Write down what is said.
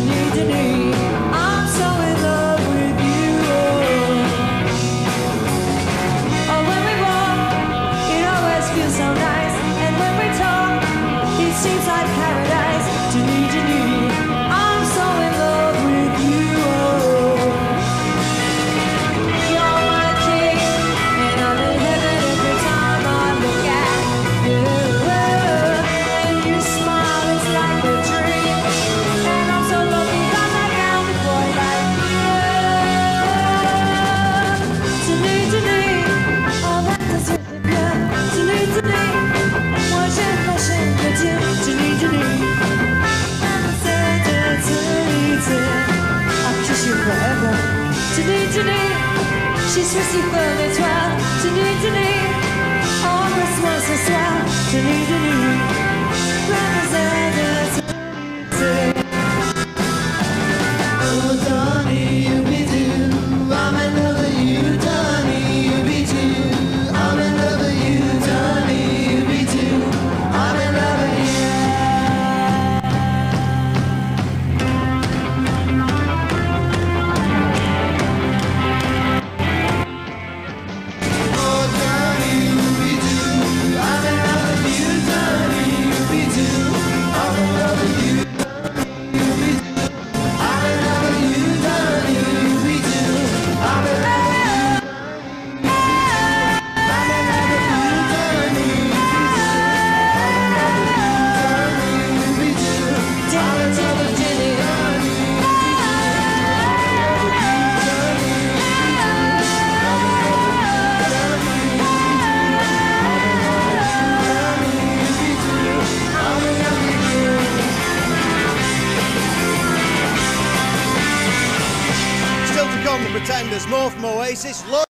Denis, Denis, I'm so in love with you. Oh, when we walk, it always feels so nice, and when we talk, it seems like paradise. Denis, Denis, I'm so in love with you. You're my king, and I'm in heaven every time I look at you. And you smile, it's like a dream, and I'm so lucky 'cause I found a boy like you. Denis, Denis, oh that doesn't fit bien. Denis, Denis, moi j'aime la chaîne de Dieu. Denis, Denis, I'll kiss you forever. Denis, Denis, je suis si folle de toi. Denis, Denis, embrasse-moi ce soir. Denis, Denis, la misère de t'éviter. Oh, Donnie, you be too. I'm in love with you, Donnie, you be too. I'm in love with you, Donnie, you be too. I'm in love with you. Oh, Donnie, you be too. I'm in love with you, Donnie, you be too. I'm in love with you, Donnie, you be too. I'm in love with you, Donnie, you be too. I'm in love with you. I'm in love with you, Donnie, you be too. I'm in love with you, Donnie, you be too. I'm in love with you, Donnie, you be too. Still to come, the Pretenders, more from Oasis.